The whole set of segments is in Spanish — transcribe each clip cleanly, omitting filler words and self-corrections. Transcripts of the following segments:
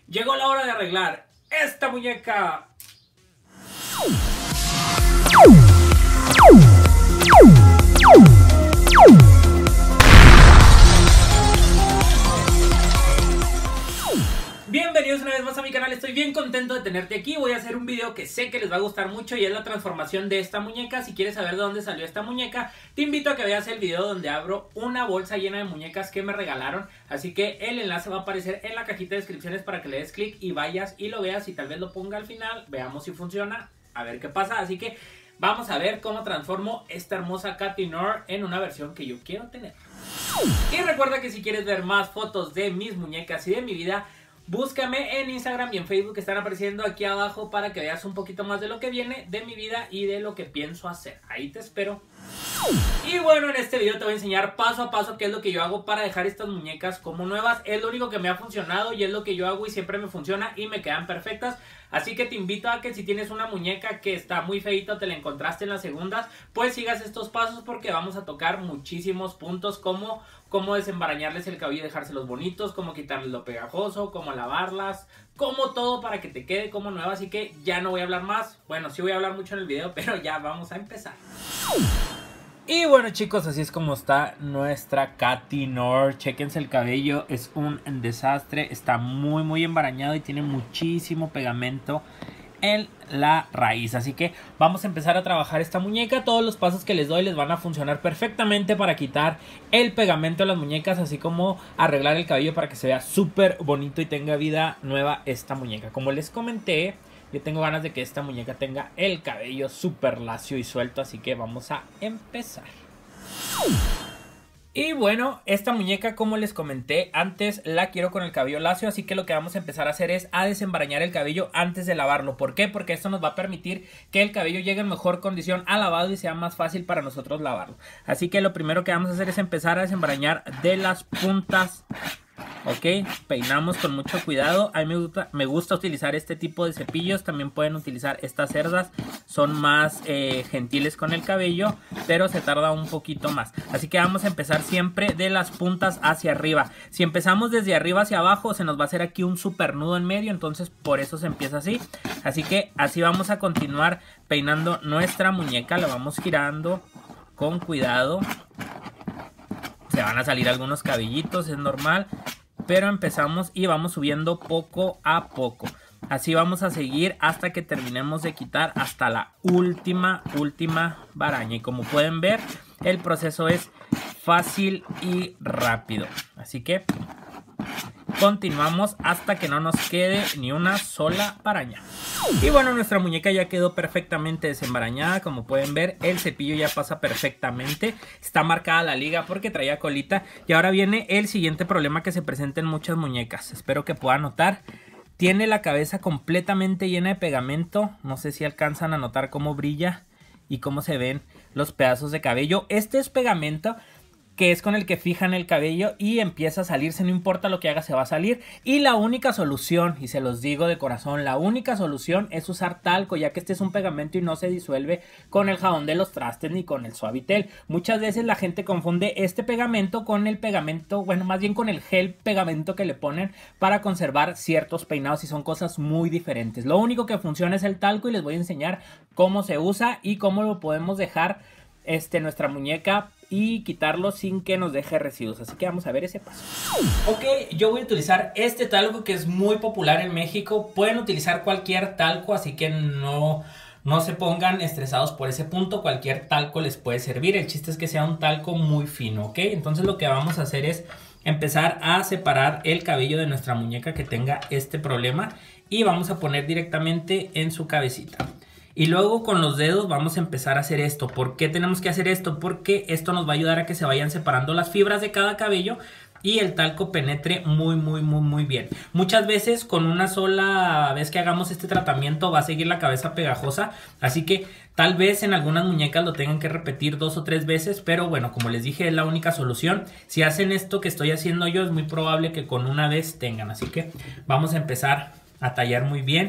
Llegó la hora de arreglar esta muñeca. Bienvenidos una vez más a mi canal, estoy bien contento de tenerte aquí. Voy a hacer un video que sé que les va a gustar mucho y es la transformación de esta muñeca. Si quieres saber de dónde salió esta muñeca, te invito a que veas el video donde abro una bolsa llena de muñecas que me regalaron. Así que el enlace va a aparecer en la cajita de descripciones para que le des clic y vayas y lo veas y tal vez lo ponga al final. Veamos si funciona, a ver qué pasa. Así que vamos a ver cómo transformo esta hermosa Katy Nor en una versión que yo quiero tener. Y recuerda que si quieres ver más fotos de mis muñecas y de mi vida, búscame en Instagram y en Facebook que están apareciendo aquí abajo para que veas un poquito más de lo que viene de mi vida y de lo que pienso hacer. Ahí te espero. Y bueno, en este video te voy a enseñar paso a paso qué es lo que yo hago para dejar estas muñecas como nuevas. Es lo único que me ha funcionado y es lo que yo hago y siempre me funciona y me quedan perfectas. Así que te invito a que si tienes una muñeca que está muy feita o te la encontraste en las segundas, pues sigas estos pasos porque vamos a tocar muchísimos puntos como cómo desembarañarles el cabello y dejárselos bonitos, cómo quitarles lo pegajoso, cómo lavarlas, como todo para que te quede como nueva. Así que ya no voy a hablar más. Bueno, sí voy a hablar mucho en el video, pero ya vamos a empezar. Y bueno, chicos, así es como está nuestra Katy Nor. Chéquense el cabello, es un desastre. Está muy embarañado y tiene muchísimo pegamento en la raíz. Así que vamos a empezar a trabajar esta muñeca. Todos los pasos que les doy les van a funcionar perfectamente para quitar el pegamento de las muñecas, así como arreglar el cabello para que se vea súper bonito y tenga vida nueva esta muñeca. Como les comenté, yo tengo ganas de que esta muñeca tenga el cabello súper lacio y suelto, así que vamos a empezar. Y bueno, esta muñeca, como les comenté antes, la quiero con el cabello lacio, así que lo que vamos a empezar a hacer es a desembarañar el cabello antes de lavarlo. ¿Por qué? Porque esto nos va a permitir que el cabello llegue en mejor condición al lavado y sea más fácil para nosotros lavarlo. Así que lo primero que vamos a hacer es empezar a desembarañar de las puntas. Ok, peinamos con mucho cuidado. A mí me gusta utilizar este tipo de cepillos. También pueden utilizar estas cerdas. Son más gentiles con el cabello, pero se tarda un poquito más. Así que vamos a empezar siempre de las puntas hacia arriba. Si empezamos desde arriba hacia abajo, se nos va a hacer aquí un super nudo en medio. Entonces por eso se empieza así. Así que así vamos a continuar peinando nuestra muñeca. La vamos girando con cuidado. Se van a salir algunos cabellitos, es normal, pero empezamos y vamos subiendo poco a poco. Así vamos a seguir hasta que terminemos de quitar hasta la última baraña. Y como pueden ver, el proceso es fácil y rápido. Así que continuamos hasta que no nos quede ni una sola baraña. Y bueno, nuestra muñeca ya quedó perfectamente desembarañada. Como pueden ver, el cepillo ya pasa perfectamente. Está marcada la liga porque traía colita. Y ahora viene el siguiente problema que se presenta en muchas muñecas. Espero que puedan notar. Tiene la cabeza completamente llena de pegamento. No sé si alcanzan a notar cómo brilla y cómo se ven los pedazos de cabello. Este es pegamento que es con el que fijan el cabello y empieza a salirse, no importa lo que haga, se va a salir. Y la única solución, y se los digo de corazón, la única solución es usar talco, ya que este es un pegamento y no se disuelve con el jabón de los trastes ni con el Suavitel. Muchas veces la gente confunde este pegamento con el pegamento, bueno, más bien con el gel pegamento que le ponen para conservar ciertos peinados, y son cosas muy diferentes. Lo único que funciona es el talco y les voy a enseñar cómo se usa y cómo lo podemos dejar nuestra muñeca y quitarlo sin que nos deje residuos. Así que vamos a ver ese paso. Ok, yo voy a utilizar este talco que es muy popular en México. Pueden utilizar cualquier talco, así que no se pongan estresados por ese punto. Cualquier talco les puede servir. El chiste es que sea un talco muy fino, ¿ok? Entonces lo que vamos a hacer es empezar a separar el cabello de nuestra muñeca que tenga este problema y vamos a poner directamente en su cabecita. Y luego con los dedos vamos a empezar a hacer esto. ¿Por qué tenemos que hacer esto? Porque esto nos va a ayudar a que se vayan separando las fibras de cada cabello y el talco penetre muy bien. Muchas veces con una sola vez que hagamos este tratamiento va a seguir la cabeza pegajosa. Así que tal vez en algunas muñecas lo tengan que repetir 2 o 3 veces. Pero bueno, como les dije, es la única solución. Si hacen esto que estoy haciendo yo, es muy probable que con una vez tengan. Así que vamos a empezar a tallar muy bien.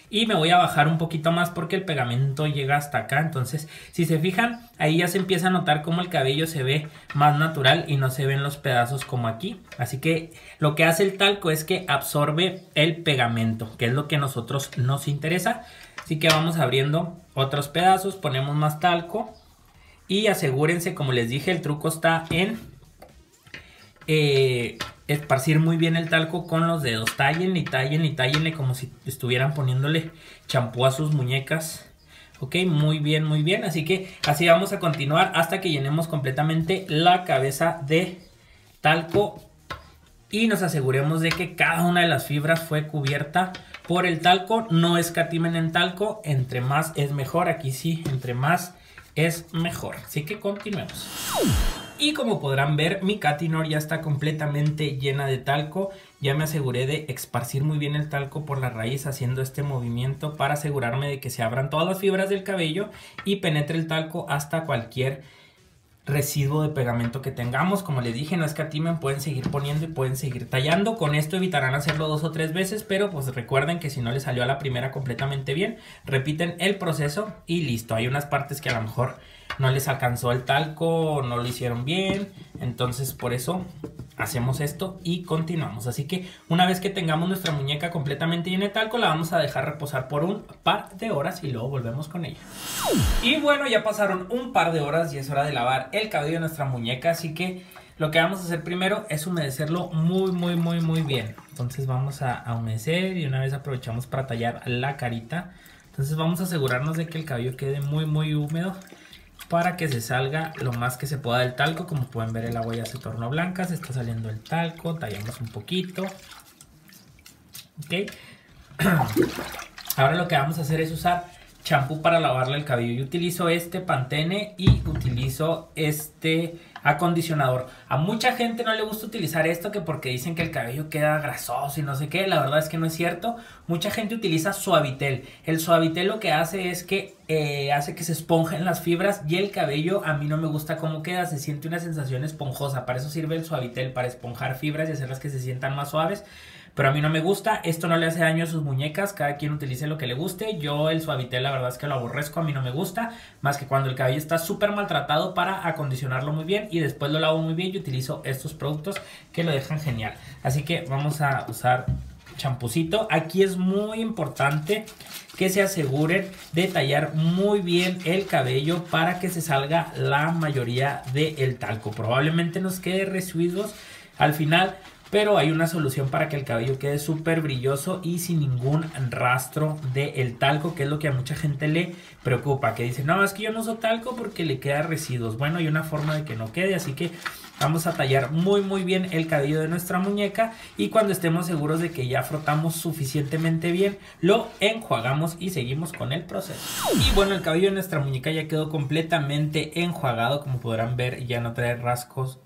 Y me voy a bajar un poquito más porque el pegamento llega hasta acá. Entonces, si se fijan, ahí ya se empieza a notar cómo el cabello se ve más natural y no se ven los pedazos como aquí. Así que lo que hace el talco es que absorbe el pegamento, que es lo que a nosotros nos interesa. Así que vamos abriendo otros pedazos, ponemos más talco y asegúrense, como les dije, el truco está en esparcir muy bien el talco con los dedos. Tállenle y tállenle y tállenle como si estuvieran poniéndole champú a sus muñecas. Ok, muy bien, muy bien. Así que así vamos a continuar hasta que llenemos completamente la cabeza de talco y nos aseguremos de que cada una de las fibras fue cubierta por el talco. No escatimen en talco, entre más es mejor. Aquí sí, entre más es mejor. Así que continuemos. Y como podrán ver, mi Catinor ya está completamente llena de talco. Ya me aseguré de esparcir muy bien el talco por la raíz haciendo este movimiento para asegurarme de que se abran todas las fibras del cabello y penetre el talco hasta cualquier residuo de pegamento que tengamos. Como les dije, no escatimen, pueden seguir poniendo y pueden seguir tallando. Con esto evitarán hacerlo 2 o 3 veces, pero pues recuerden que si no les salió a la primera completamente bien, repiten el proceso y listo. Hay unas partes que a lo mejor no les alcanzó el talco, no lo hicieron bien, entonces por eso hacemos esto y continuamos. Así que una vez que tengamos nuestra muñeca completamente llena de talco, la vamos a dejar reposar por un par de horas y luego volvemos con ella. Y bueno, ya pasaron un par de horas y es hora de lavar el cabello de nuestra muñeca, así que lo que vamos a hacer primero es humedecerlo muy bien. Entonces vamos a humedecer y una vez aprovechamos para tallar la carita. Entonces vamos a asegurarnos de que el cabello quede muy húmedo para que se salga lo más que se pueda del talco. Como pueden ver, el agua ya se tornó blanca, se está saliendo el talco. Tallamos un poquito. Ok. Ahora lo que vamos a hacer es usar champú para lavarle el cabello. Yo utilizo este Pantene y utilizo este acondicionador. A mucha gente no le gusta utilizar esto, que porque dicen que el cabello queda grasoso y no sé qué. La verdad es que no es cierto. Mucha gente utiliza Suavitel. El Suavitel lo que hace es que hace que se esponjen las fibras y el cabello a mí no me gusta cómo queda. Se siente una sensación esponjosa. Para eso sirve el Suavitel, para esponjar fibras y hacerlas que se sientan más suaves. Pero a mí no me gusta, esto no le hace daño a sus muñecas, cada quien utilice lo que le guste. Yo el Suavitel la verdad es que lo aborrezco, a mí no me gusta, más que cuando el cabello está súper maltratado para acondicionarlo muy bien y después lo lavo muy bien y utilizo estos productos que lo dejan genial. Así que vamos a usar champucito. Aquí es muy importante que se aseguren de tallar muy bien el cabello para que se salga la mayoría del talco. Probablemente nos quede residuos al final, pero hay una solución para que el cabello quede súper brilloso y sin ningún rastro del talco, que es lo que a mucha gente le preocupa, que dice, no, es que yo no uso talco porque le queda residuos. Bueno, hay una forma de que no quede, así que vamos a tallar muy bien el cabello de nuestra muñeca y cuando estemos seguros de que ya frotamos suficientemente bien, lo enjuagamos y seguimos con el proceso. Y bueno, el cabello de nuestra muñeca ya quedó completamente enjuagado, como podrán ver, ya no trae rasgos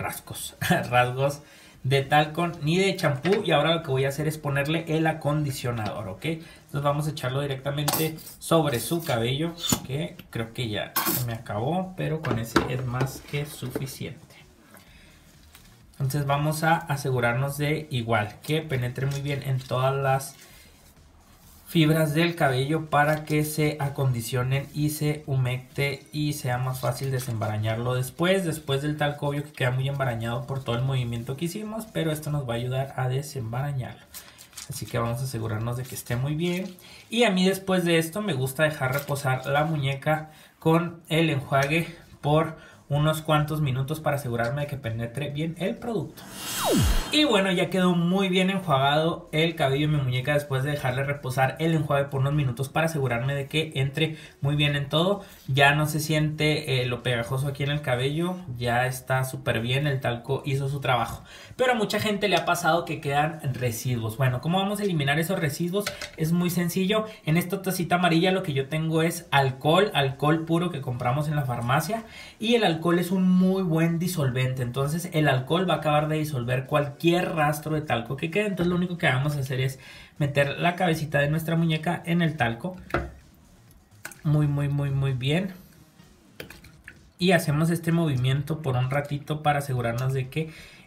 de talco ni de champú. Y ahora lo que voy a hacer es ponerle el acondicionador, ¿ok? Entonces vamos a echarlo directamente sobre su cabello, que creo que ya se me acabó, pero con ese es más que suficiente. Entonces vamos a asegurarnos de igual que penetre muy bien en todas las fibras del cabello para que se acondicionen y se humecte y sea más fácil desembarañarlo después del talco, obvio que queda muy embarañado por todo el movimiento que hicimos, pero esto nos va a ayudar a desembarañarlo. Así que vamos a asegurarnos de que esté muy bien. Y a mí después de esto me gusta dejar reposar la muñeca con el enjuague por unos cuantos minutos para asegurarme de que penetre bien el producto. Y bueno, ya quedó muy bien enjuagado el cabello de mi muñeca después de dejarle reposar el enjuague por unos minutos para asegurarme de que entre muy bien en todo. Ya no se siente lo pegajoso aquí en el cabello, ya está súper bien, el talco hizo su trabajo. Pero a mucha gente le ha pasado que quedan residuos. Bueno, ¿cómo vamos a eliminar esos residuos? Es muy sencillo. En esta tacita amarilla lo que yo tengo es alcohol puro que compramos en la farmacia. Y el alcohol es un muy buen disolvente. Entonces el alcohol va a acabar de disolver cualquier rastro de talco que quede. Entonces lo único que vamos a hacer es meter la cabecita de nuestra muñeca en el talco. Muy bien. Y hacemos este movimiento por un ratito para asegurarnos de que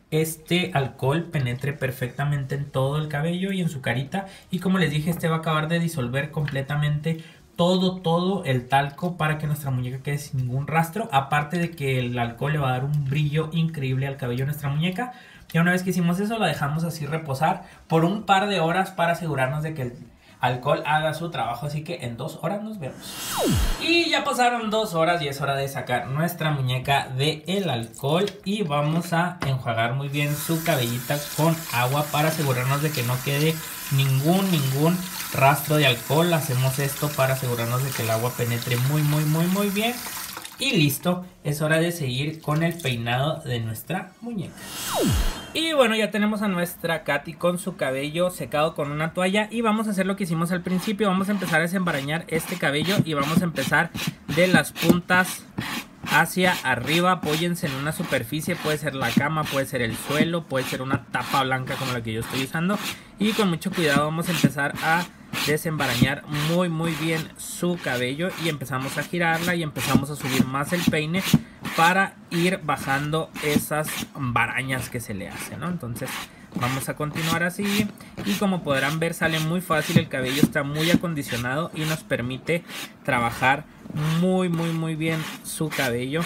este alcohol penetre perfectamente en todo el cabello y en su carita. Y como les dije, este va a acabar de disolver completamente todo el talco para que nuestra muñeca quede sin ningún rastro. Aparte de que el alcohol le va a dar un brillo increíble al cabello de nuestra muñeca. Ya una vez que hicimos eso, la dejamos así reposar por un par de horas para asegurarnos de que el alcohol haga su trabajo. Así que en 2 horas nos vemos. Y ya pasaron 2 horas y es hora de sacar nuestra muñeca del alcohol. Y vamos a enjuagar muy bien su cabellita con agua para asegurarnos de que no quede ningún rastro de alcohol. Hacemos esto para asegurarnos de que el agua penetre muy bien. Y listo, es hora de seguir con el peinado de nuestra muñeca. Y bueno, ya tenemos a nuestra Katy con su cabello secado con una toalla. Y vamos a hacer lo que hicimos al principio. Vamos a empezar a desembarañar este cabello. Y vamos a empezar de las puntas hacia arriba. Apóyense en una superficie, puede ser la cama, puede ser el suelo, puede ser una tapa blanca como la que yo estoy usando. Y con mucho cuidado vamos a empezar a desembarañar muy bien su cabello. Y empezamos a girarla y empezamos a subir más el peine para ir bajando esas barañas que se le hacen, ¿no? Entonces vamos a continuar así. Y como podrán ver, sale muy fácil. El cabello está muy acondicionado y nos permite trabajar muy bien su cabello.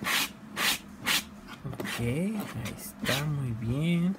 Ok, ahí está, muy bien.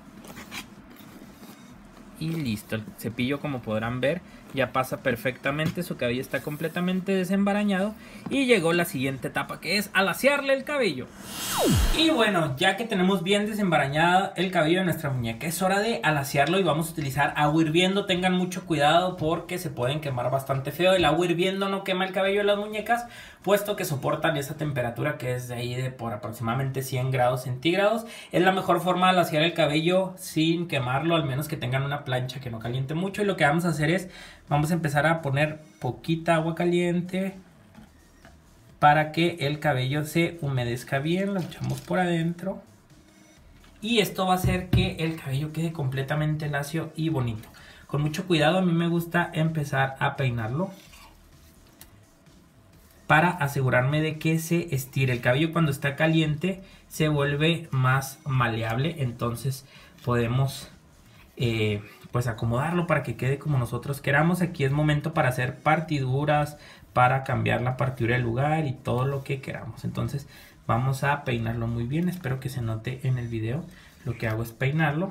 Y listo, el cepillo, como podrán ver, ya pasa perfectamente. Su cabello está completamente desembarañado. Y llegó la siguiente etapa, que es alaciarle el cabello. Y bueno, ya que tenemos bien desembarañado el cabello de nuestra muñeca, es hora de alaciarlo. Y vamos a utilizar agua hirviendo. Tengan mucho cuidado porque se pueden quemar bastante feo. El agua hirviendo no quema el cabello de las muñecas, puesto que soportan esa temperatura que es de ahí de por aproximadamente 100 grados centígrados. Es la mejor forma de alaciar el cabello sin quemarlo, al menos que tengan una plancha que no caliente mucho. Y lo que vamos a hacer es, vamos a empezar a poner poquita agua caliente para que el cabello se humedezca bien. Lo echamos por adentro. Y esto va a hacer que el cabello quede completamente lacio y bonito. Con mucho cuidado, a mí me gusta empezar a peinarlo para asegurarme de que se estire. El cabello cuando está caliente se vuelve más maleable. Entonces podemos pues acomodarlo para que quede como nosotros queramos. Aquí es momento para hacer partiduras, para cambiar la partidura del lugar y todo lo que queramos. Entonces vamos a peinarlo muy bien. Espero que se note en el video. Lo que hago es peinarlo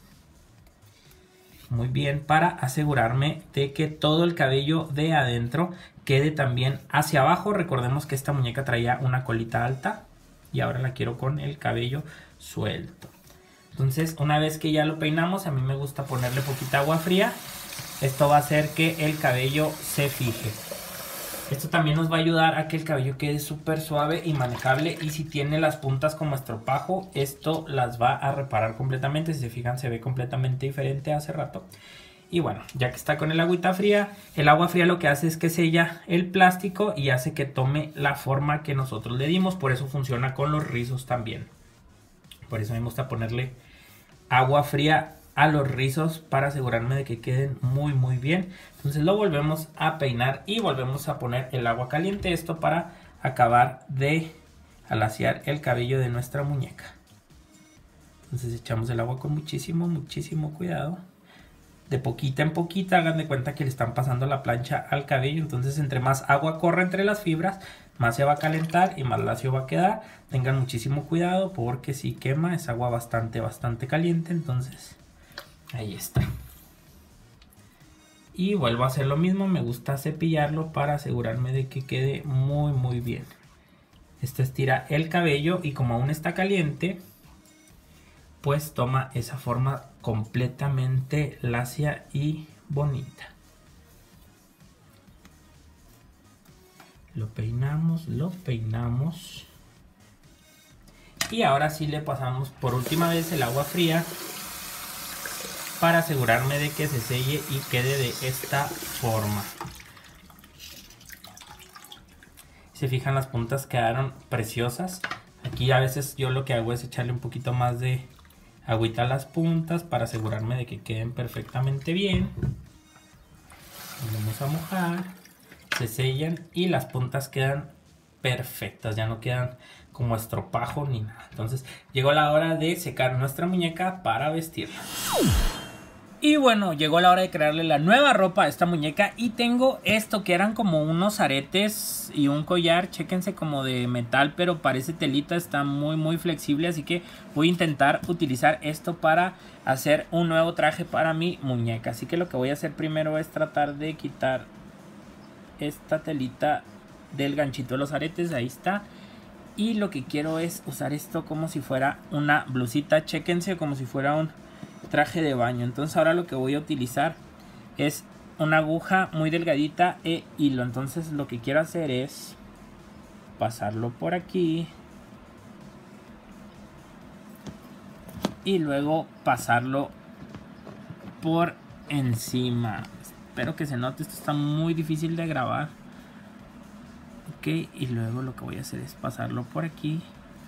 muy bien para asegurarme de que todo el cabello de adentro quede también hacia abajo. Recordemos que esta muñeca traía una colita alta y ahora la quiero con el cabello suelto. Entonces, una vez que ya lo peinamos, a mí me gusta ponerle poquita agua fría. Esto va a hacer que el cabello se fije. Esto también nos va a ayudar a que el cabello quede súper suave y manejable. Y si tiene las puntas como estropajo, esto las va a reparar completamente. Si se fijan, se ve completamente diferente hace rato. Y bueno, ya que está con el agüita fría, el agua fría lo que hace es que sella el plástico y hace que tome la forma que nosotros le dimos. Por eso funciona con los rizos también. Por eso me gusta ponerle agua fría a los rizos para asegurarme de que queden muy bien. Entonces lo volvemos a peinar y volvemos a poner el agua caliente. Esto para acabar de alaciar el cabello de nuestra muñeca. Entonces echamos el agua con muchísimo cuidado. De poquita en poquita, hagan de cuenta que le están pasando la plancha al cabello. Entonces entre más agua corra entre las fibras, más se va a calentar y más lacio va a quedar. Tengan muchísimo cuidado porque si quema es agua bastante caliente. Entonces ahí está. Y vuelvo a hacer lo mismo. Me gusta cepillarlo para asegurarme de que quede muy bien. Esto estira el cabello y como aún está caliente, pues toma esa forma completamente lacia y bonita. Lo peinamos. Y ahora sí le pasamos por última vez el agua fría para asegurarme de que se selle y quede de esta forma. Si se fijan, las puntas quedaron preciosas. Aquí a veces yo lo que hago es echarle un poquito más de agüita a las puntas para asegurarme de que queden perfectamente bien. Vamos a mojar, se sellan y las puntas quedan perfectas, ya no quedan como estropajo ni nada. Entonces llegó la hora de secar nuestra muñeca para vestirla. Y bueno, llegó la hora de crearle la nueva ropa a esta muñeca. Y tengo esto que eran como unos aretes y un collar. Chéquense, como de metal, pero parece telita. Está muy flexible, así que voy a intentar utilizar esto para hacer un nuevo traje para mi muñeca. Así que lo que voy a hacer primero es tratar de quitar esta telita del ganchito de los aretes. Ahí está. Y lo que quiero es usar esto como si fuera una blusita. Chéquense, como si fuera un traje de baño. Entonces ahora lo que voy a utilizar es una aguja muy delgadita e hilo. Entonces lo que quiero hacer es pasarlo por aquí y luego pasarlo por encima. Espero que se note, esto está muy difícil de grabar. Ok, y luego lo que voy a hacer es pasarlo por aquí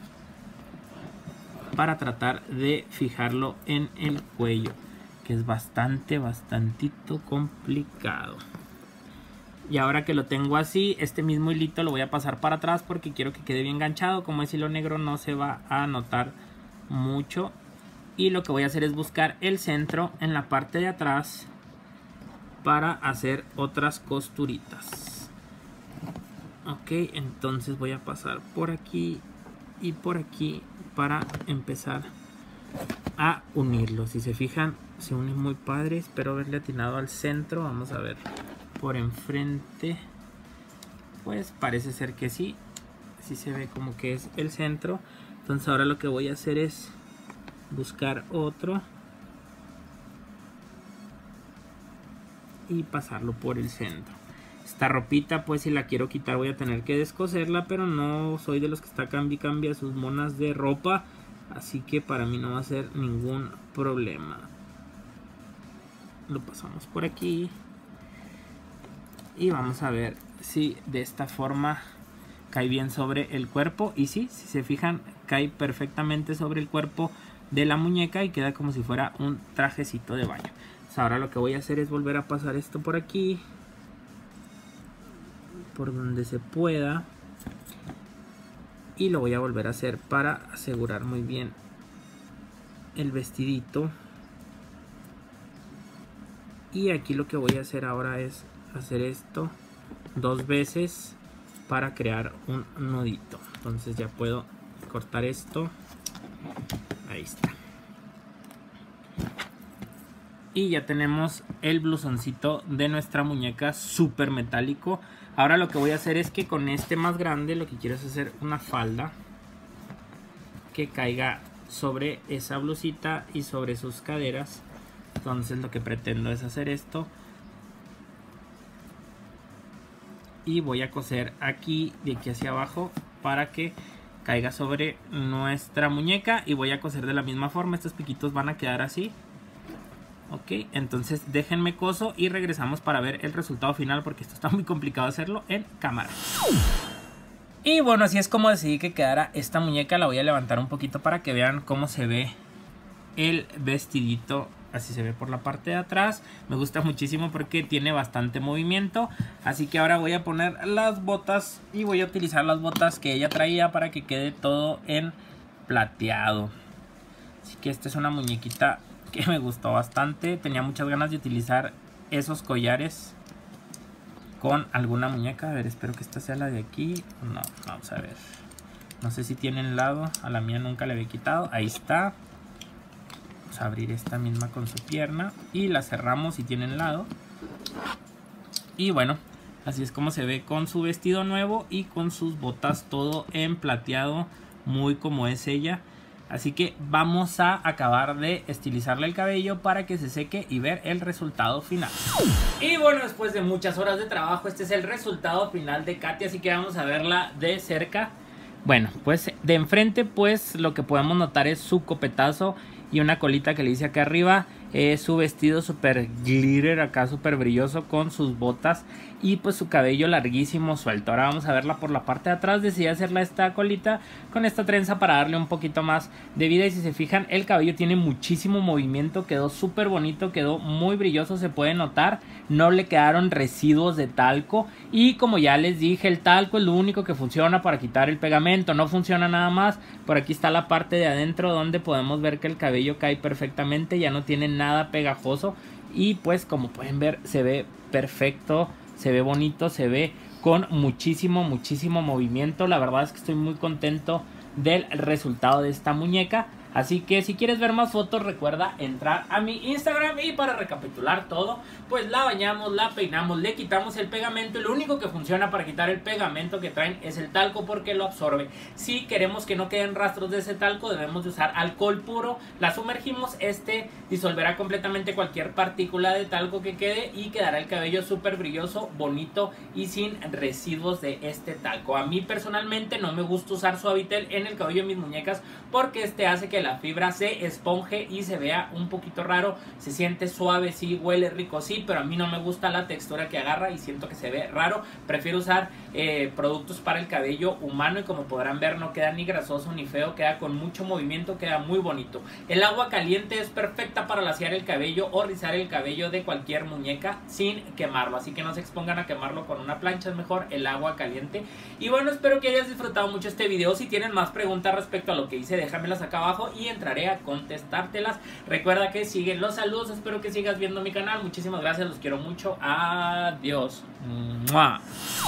para tratar de fijarlo en el cuello, que es bastantito complicado. Y ahora que lo tengo así, este mismo hilito lo voy a pasar para atrás porque quiero que quede bien enganchado. Como es hilo negro, no se va a notar mucho. Y lo que voy a hacer es buscar el centro en la parte de atrás para hacer otras costuritas. Ok, entonces voy a pasar por aquí y por aquí para empezar a unirlos. Si se fijan, se unen muy padre. Espero haberle atinado al centro. Vamos a ver por enfrente. Pues parece ser que sí. Sí se ve como que es el centro. Entonces ahora lo que voy a hacer es buscar otro y pasarlo por el centro. Esta ropita, pues si la quiero quitar voy a tener que descoserla, pero no soy de los que está cambia sus monas de ropa, así que para mí no va a ser ningún problema. Lo pasamos por aquí y vamos a ver si de esta forma cae bien sobre el cuerpo. Y sí, si se fijan, cae perfectamente sobre el cuerpo de la muñeca y queda como si fuera un trajecito de baño. Entonces ahora lo que voy a hacer es volver a pasar esto por aquí, por donde se pueda, y lo voy a volver a hacer para asegurar muy bien el vestidito. Y aquí lo que voy a hacer ahora es hacer esto 2 veces para crear un nudito. Entonces ya puedo cortar esto. Ahí está. Y ya tenemos el blusoncito de nuestra muñeca súper metálico. Ahora lo que voy a hacer es que con este más grande lo que quiero es hacer una falda que caiga sobre esa blusita y sobre sus caderas. Entonces lo que pretendo es hacer esto. Y voy a coser aquí, de aquí hacia abajo, para que caiga sobre nuestra muñeca. Y voy a coser de la misma forma. Estos piquitos van a quedar así. Ok, entonces déjenme coso y regresamos para ver el resultado final, porque esto está muy complicado hacerlo en cámara. Y bueno, así es como decidí que quedara esta muñeca. La voy a levantar un poquito para que vean cómo se ve el vestidito. Así se ve por la parte de atrás. Me gusta muchísimo porque tiene bastante movimiento. Así que ahora voy a poner las botas y voy a utilizar las botas que ella traía para que quede todo en plateado. Así que esta es una muñequita que me gustó bastante. Tenía muchas ganas de utilizar esos collares con alguna muñeca. A ver, espero que esta sea la de aquí. No, vamos a ver. No sé si tienen lado. A la mía nunca le había quitado. Ahí está. Vamos a abrir esta misma con su pierna y la cerramos si tienen lado. Y bueno, así es como se ve con su vestido nuevo y con sus botas, todo en plateado, muy como es ella. Así que vamos a acabar de estilizarle el cabello para que se seque y ver el resultado final. Y bueno, después de muchas horas de trabajo, este es el resultado final de Katy. Así que vamos a verla de cerca. Bueno, pues de enfrente, pues lo que podemos notar es su copetazo y una colita que le hice acá arriba. su vestido súper glitter acá, súper brilloso, con sus botas y pues su cabello larguísimo suelto. Ahora vamos a verla por la parte de atrás. Decidí hacerla esta colita con esta trenza para darle un poquito más de vida, y si se fijan el cabello tiene muchísimo movimiento, quedó súper bonito, quedó muy brilloso, se puede notar, no le quedaron residuos de talco, y como ya les dije, el talco es lo único que funciona para quitar el pegamento, no funciona nada más. Por aquí está la parte de adentro donde podemos ver que el cabello cae perfectamente, ya no tiene nada pegajoso, y pues como pueden ver se ve perfecto, se ve bonito, se ve con muchísimo movimiento. La verdad es que estoy muy contento del resultado de esta muñeca. Así que si quieres ver más fotos, recuerda entrar a mi Instagram. Y para recapitular todo, pues la bañamos, la peinamos, le quitamos el pegamento. Y lo único que funciona para quitar el pegamento que traen es el talco, porque lo absorbe. Si queremos que no queden rastros de ese talco, debemos de usar alcohol puro. La sumergimos, disolverá completamente cualquier partícula de talco que quede, y quedará el cabello súper brilloso, bonito y sin residuos de este talco. A mí personalmente no me gusta usar Suavitel en el cabello de mis muñecas, porque hace que la fibra se esponje y se vea un poquito raro. Se siente suave, sí, huele rico, sí, pero a mí no me gusta la textura que agarra y siento que se ve raro. Prefiero usar productos para el cabello humano, y como podrán ver no queda ni grasoso ni feo, queda con mucho movimiento, queda muy bonito. El agua caliente es perfecta para laciar el cabello o rizar el cabello de cualquier muñeca sin quemarlo, así que no se expongan a quemarlo con una plancha, es mejor el agua caliente. Y bueno, espero que hayas disfrutado mucho este video. Si tienen más preguntas respecto a lo que hice, déjamelas acá abajo y entraré a contestártelas. Recuerda que siguen los saludos, espero que sigas viendo mi canal. Muchísimas gracias, los quiero mucho. Adiós. ¡Mua!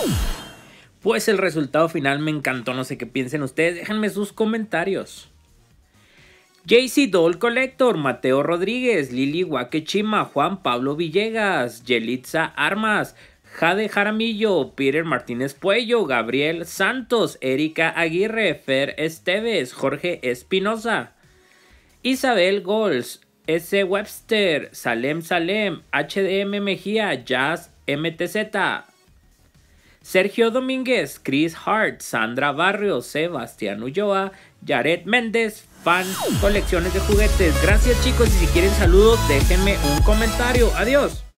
Pues el resultado final me encantó, no sé qué piensen ustedes, déjenme sus comentarios. JC Doll Collector, Mateo Rodríguez, Lili Wakechima, Juan Pablo Villegas, Yelitza Armas, Jade Jaramillo, Peter Martínez Puello, Gabriel Santos, Erika Aguirre, Fer Esteves, Jorge Espinosa, Isabel Gols, S. Webster, Salem, HDM Mejía, Jazz MTZ, Sergio Domínguez, Chris Hart, Sandra Barrios, Sebastián Ulloa, Jared Méndez, Fan Colecciones de Juguetes. Gracias chicos, y si quieren saludos déjenme un comentario. Adiós.